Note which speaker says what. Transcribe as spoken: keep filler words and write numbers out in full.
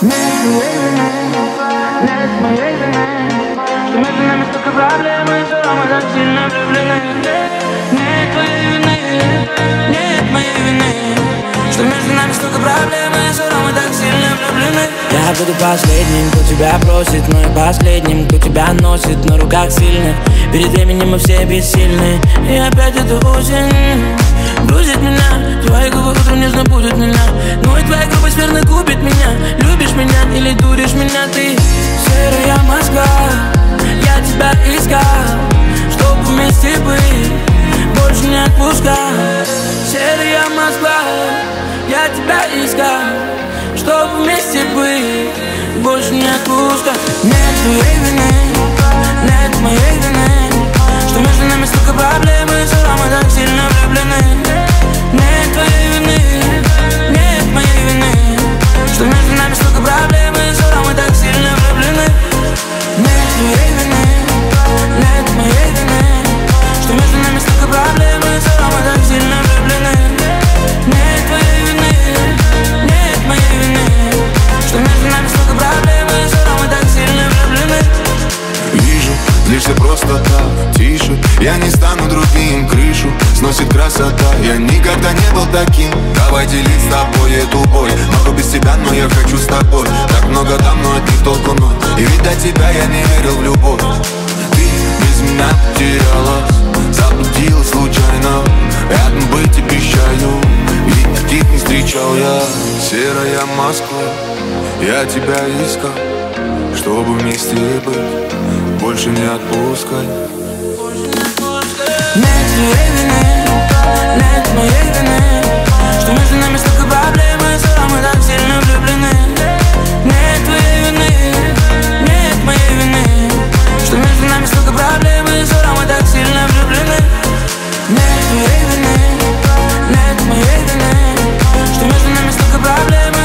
Speaker 1: Нет моей вины, что между нами столько проблем, и все равно мы так сильно влюблены. Нет твоей вины, нет моей вины, что между нами столько проблем, и все равно мы так сильно влюблены.
Speaker 2: Я буду последним, кто тебя бросит, но и последним, кто тебя носит на руках сильных. Перед временем мы все бессильны, и опять это осень грузит меня. Твои губы утром нежно будут меня, но и твоя грубость верно губит меня. Любишь меня или дуришь меня ты? Серая Москва, я тебя искал, чтоб вместе быть, больше не отпускал. Серая Москва, я тебя искал, чтоб вместе быть, больше не отпускал. Нет твоей вины, нет моей вины, что между нами столько проблем, и все равно мы так сильно влюблены. Нет твоей вины, нет моей вины, что между нами столько проблем, и все равно мы так сильно влюблены. Нет твоей вины, нет моей вины, что между нами столько проблем, и все равно мы так сильно влюблены. Нет твоей вины, нет моей вины, что между нами столько проблем, и все равно мы так сильно влюблены.
Speaker 3: Вижу, злишься просто так, тише. Я не стану другим, крышу сносит красота. Я никогда не был таким. Давай делить с тобой эту боль. Могу без тебя, но я хочу с тобой. Так много там, но от них толку ноль. И ведь до тебя я не верил в любовь. Ты без меня потерялась, заблудилась случайно. Рядом быть обещаю, ведь таких не встречал я. Серая Москва, я тебя искал, чтобы вместе быть, больше не отпускай.
Speaker 1: Нет твоей вины, нет моей вины, что между нами столько проблем, и все равно мы так сильно влюблены. Нет твоей вины, нет моей вины, что между нами столько проблем, и все равно мы так сильно влюблены. Нет твоей вины, нет моей вины, что между нами столько проблем.